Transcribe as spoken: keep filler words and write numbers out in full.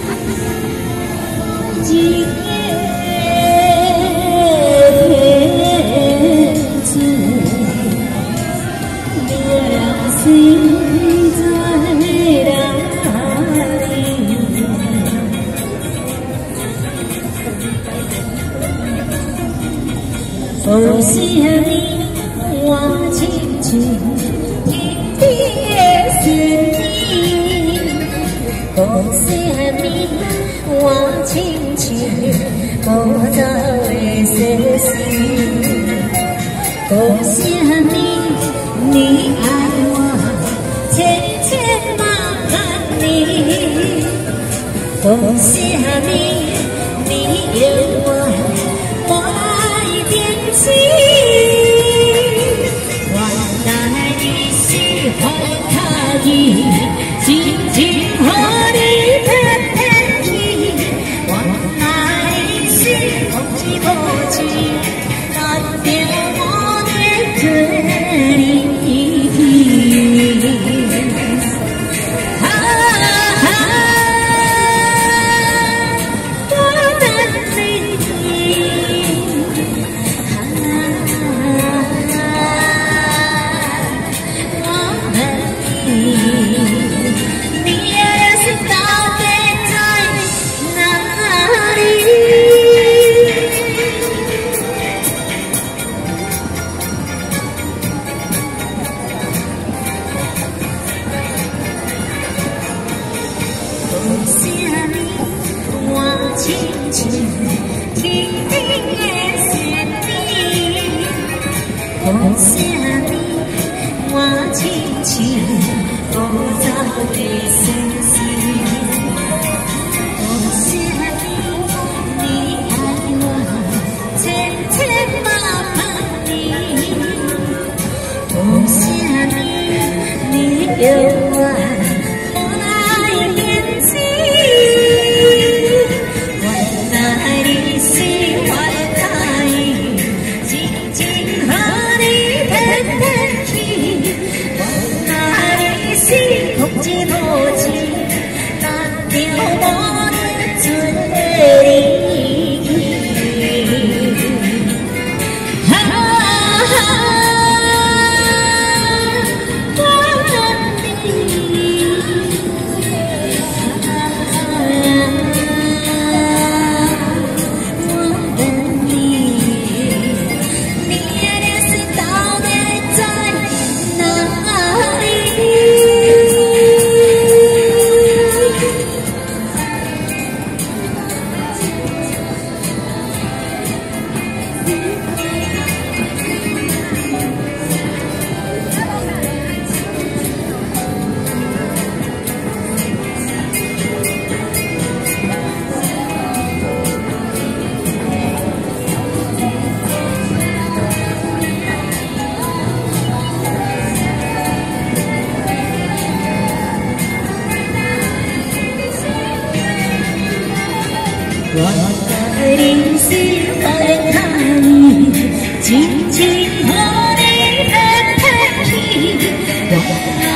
一夜醉，了心在哪里？风是你，我轻轻听的是你。风是你，我轻轻无走的世事。风是你，你爱我千千万万年。风是你，你有我我爱变心。原来你是花卡伊，静静和你翩翩去。原来你是风之波起，难掉我的嘴里。轻轻听你的声音，风是你，我轻轻浮走的声线。风是你，你爱我千千万万年。风是你，你有我。原来你是花卡伊，静静和你翩翩去。